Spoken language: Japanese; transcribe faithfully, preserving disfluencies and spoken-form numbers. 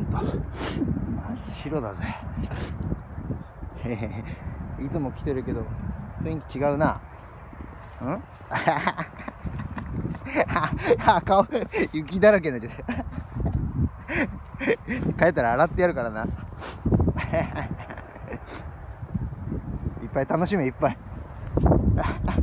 と真っ白だぜ。へへへ、いつも来てるけど雰囲気違うな。うん？あ、顔雪だらけになっちゃった帰ったら洗ってやるからな。いっぱい楽しめ、いっぱい